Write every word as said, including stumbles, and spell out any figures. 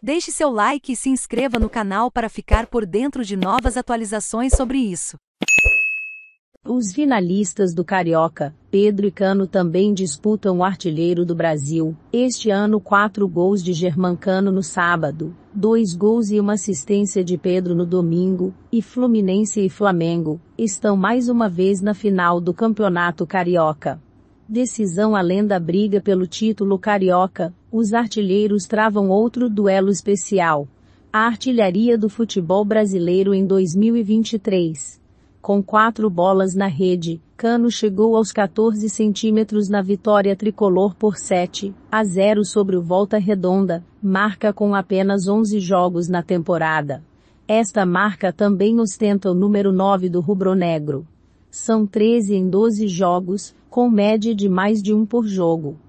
Deixe seu like e se inscreva no canal para ficar por dentro de novas atualizações sobre isso. Os finalistas do Carioca, Pedro e Cano, também disputam o Artilheiro do Brasil. Este ano, quatro gols de Germancano no sábado, dois gols e uma assistência de Pedro no domingo, e Fluminense e Flamengo estão mais uma vez na final do Campeonato Carioca. Decisão além da briga pelo título carioca, os artilheiros travam outro duelo especial. A artilharia do futebol brasileiro em dois mil e vinte e três. Com quatro bolas na rede, Cano chegou aos quatorze centímetros na vitória tricolor por sete a zero sobre o Volta Redonda, marca com apenas onze jogos na temporada. Esta marca também ostenta o número nove do rubro-negro. São treze em doze jogos, com média de mais de um por jogo.